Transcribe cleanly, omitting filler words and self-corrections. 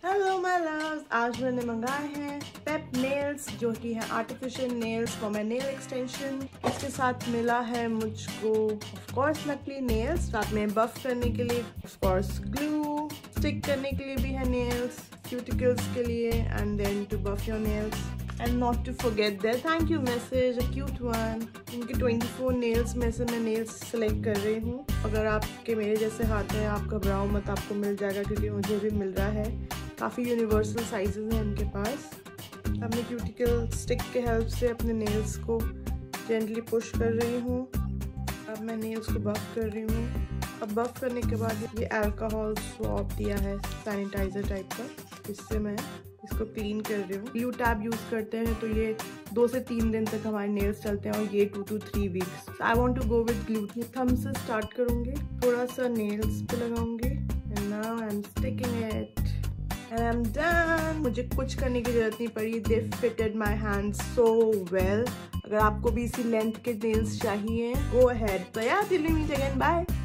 Hello my loves, आज मैंने मंगाए हैं पेप नेल्स जो कि है artificial nails for my nail extension. इसके साथ मिला है मुझको ऑफ कोर्स नकली नेल्स, साथ में बफ करने के लिए ऑफ कोर्स ग्लू, स्टिक करने के लिए भी है नेल्स, क्यूटिकल्स के लिए and then to buff your nails and not to forget their thank you message, a cute one. इनके 24 नेल्स में से मैं नेल्स सेलेक्ट कर रही हूँ। अगर आपके मेरे जैसे हाथ हैं आप घबराओ मत, आपको मिल जाएगा क्योंकि मुझे भी मिल रहा है। काफ़ी यूनिवर्सल साइजेस हैं इनके पास। अब मैं क्यूटिकल स्टिक के हेल्प से अपने नेल्स को जेंटली पुश कर रही हूँ। अब मैं नेल्स को बफ कर रही हूँ। अब बफ करने के बाद ये अल्कोहल स्वॉब दिया है सैनिटाइजर टाइप का, इससे मैं इसको क्लीन कर रही हूँ। ग्लू टैब यूज़ करते हैं तो ये 2 से 3 दिन तक हमारे नेल्स चलते हैं और ये 2 to 3 weeks. I want to go with glue. Thumb से स्टार्ट करूँगी, थोड़ा सा नेल्स पे लगाऊंगी and now I am sticking it and I'm done। मुझे कुछ करने की जरूरत नहीं पड़ी। They fitted my hands so well। अगर आपको भी इसी लेंथ के नेल्स चाहिए, go ahead। तो यार, till we meet again, bye।